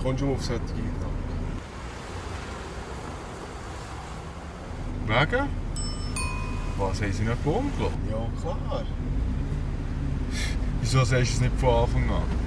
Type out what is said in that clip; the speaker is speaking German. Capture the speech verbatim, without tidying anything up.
kommst du auf solche Gedanken? Wegen? Was haben sie nicht gebunkelt? Ja, klar. Wieso sagst du es nicht von Anfang an?